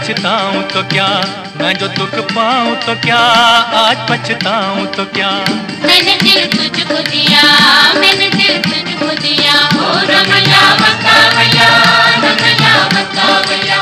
पछताऊं तो क्या, मैं जो दुख पाऊं तो क्या, आज पछताऊं तो क्या। मैंने दिल तुझको दिया, मैंने दिल तुझको दिया, ओ रमैया बतावैया, रमैया बतावैया।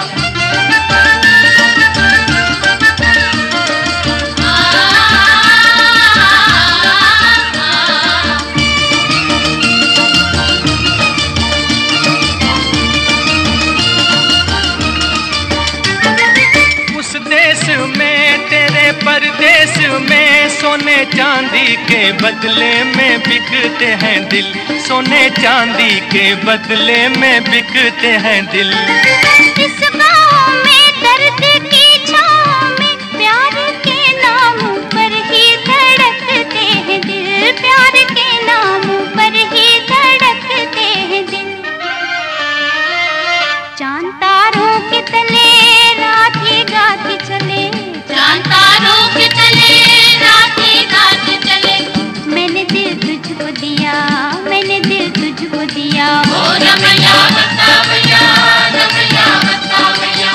परदेश में सोने चांदी के बदले में बिकते हैं दिल, सोने चांदी के बदले में बिकते हैं दिल। इस गाँव में दर्द की छाँव में प्यार के नाम पर ही धड़कते हैं दिल, प्यार के नाम पर ही धड़कते हैं दिल। चांद तारों के तले रात ही गाती चले, चांद तारों के तले रात ही गाती चले। मैंने दिल तुझको दिया, मैंने दिल तुझको दिया, ओ रमैया बतावैया, रमैया बतावैया।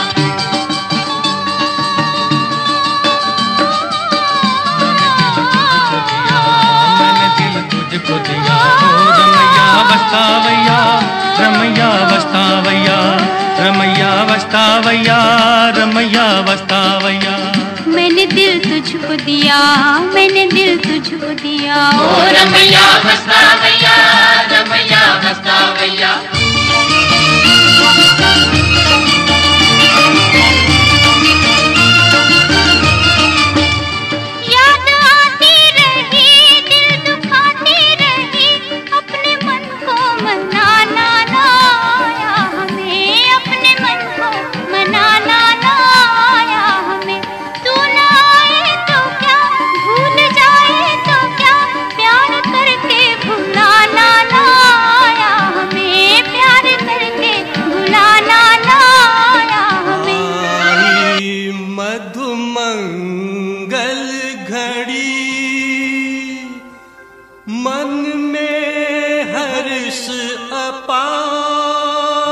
मैंने दिल तुझको दिया, ओ रमैया बतावैया, रमैया बतावैया, रमैया बतावैया, रमैया बतावैया। मैंने दिल तुझको दिया, मैंने दिल तुझको दिया, ओ रमैया बतावैया, रमैया बतावैया। याद आती रही, दिल दुखाती रही, अपने मन को मनाना ना आया हमें, अपने मन को मनाना ना आया हमें। तू ना आए तो क्या, भूल जाए तो क्या, प्यार करके भुलाना ना आया हमें, प्यार करके भुलाना ना आया हमें। मधुमंगल घड़ी मन में हर्ष अपार,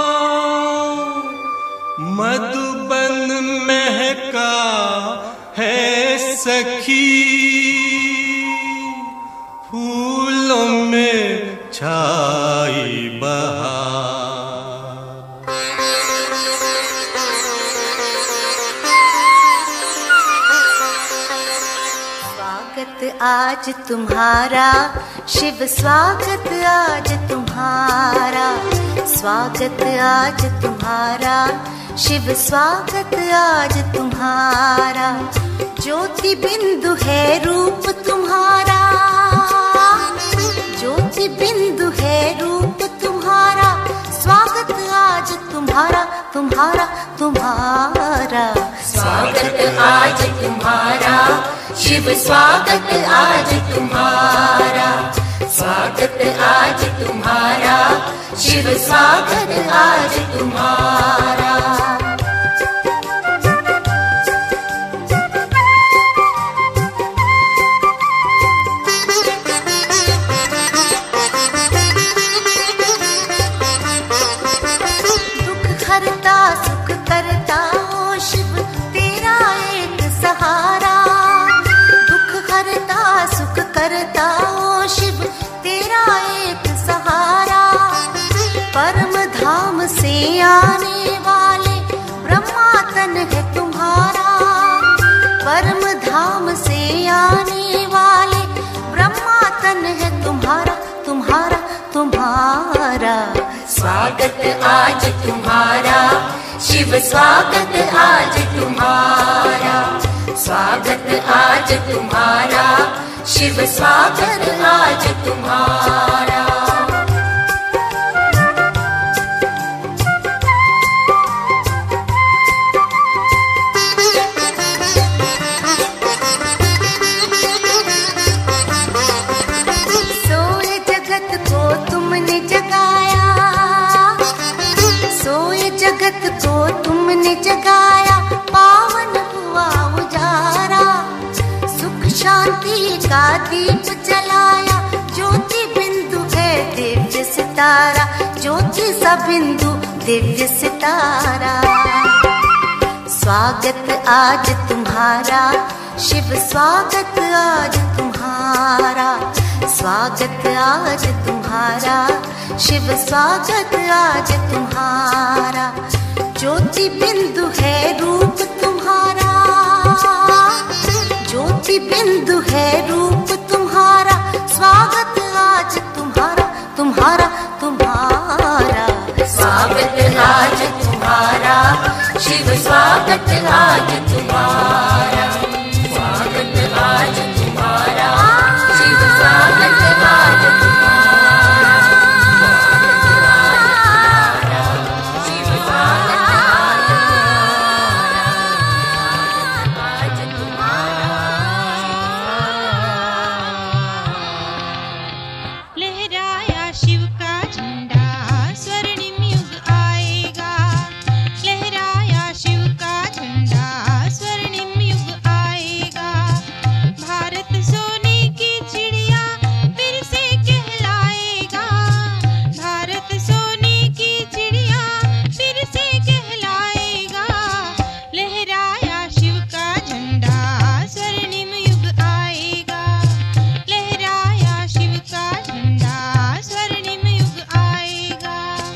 मधुबन महका है सखी, फूलों में छाई बहार। स्वागत आज तुम्हारा शिव, स्वागत आज तुम्हारा, स्वागत आज तुम्हारा शिव, स्वागत आज तुम्हारा। ज्योति बिंदु है रूप तुम्हारा, ज्योति बिंदु है रूप तुम्हारा, स्वागत आज तुम्हारा, तुम्हारा तुम्हारा। स्वागत आज तुम्हारा शिव, स्वागत आज तुम्हारा, स्वागत आज तुम्हारा शिव, स्वागत आज तुम्हारा। दुख हरता सुख करता ओ शिव, तेरा एक सहारा। दुख हरता सुख करता ओ शिव, तेरा एक सहारा। परम धाम से आने वाले ब्रह्मा तन है तुम्हारा, परम धाम से आने वाले ब्रह्मा तन है तुम्हारा, तुम्हारा तुम्हारा। स्वागत आज तुम्हारा शिव, स्वागत आज तुम्हारा, स्वागत आज तुम्हारा शिव, स्वागत आज तुम्हारा। सोए जगत को तुमने जगाया, सोए जगत को तुमने जगाया, पावन हुआ उजारा। सुख शांति का दीप जलाया, ज्योति बिंदु है दिव्य सितारा, ज्योति सा बिंदु दिव्य सितारा। स्वागत आज तुम्हारा शिव, स्वागत आज तुम्हारा, स्वागत आज तुम्हारा शिव, स्वागत आज तुम्हारा। ज्योति बिंदु है रूप तुम्हारा, ज्योति बिंदु है रूप तुम्हारा, स्वागत आज तुम्हारा तुम्हारा तुम्हारा। स्वागत आज तुम्हारा शिव, स्वागत आज तुम्हारा, स्वागत आज तुम्हारा शिव, स्वागत आज तुम्हारा, शिव स्वागत आज तुम्हारा। लहराया शिव का झंडा, स्वर्णिम युग आएगा। लहराया शिव का झंडा, स्वर्णिम युग आएगा। भारत सोने की चिड़िया फिर से कहलाएगा। भारत सोने की चिड़िया फिर से कहलाएगा। लहराया शिव का झंडा, स्वर्णिम युग आएगा। लहराया शिव का झंडा, स्वर्णिम युग आएगा।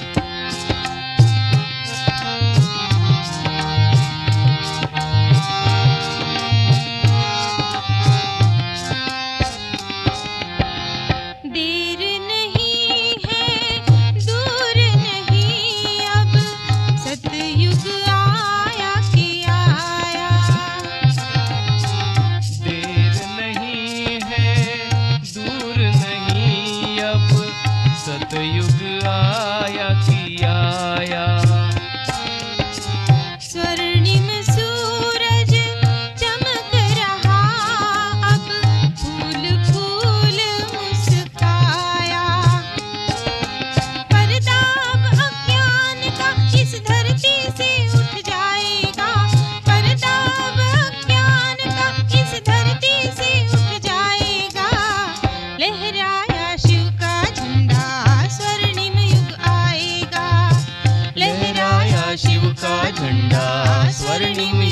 देर नहीं है, दूर नहीं, अब सतयुग आया कि आया। देर नहीं है, दूर नहीं, अब सतयुग आया कि आया। स्वर्णिम सूरज चमक रहा, अब फूल फूल मुस्काया। पर्दा अब अज्ञान का इस धरती से उठ जाएगा। पर्दा अब अज्ञान का इस धरती से उठ जाएगा। लहराया शिव का झंडा, स्वर्णिम युग आएगा। लहराया शिव का झंडा, स्वर्णिम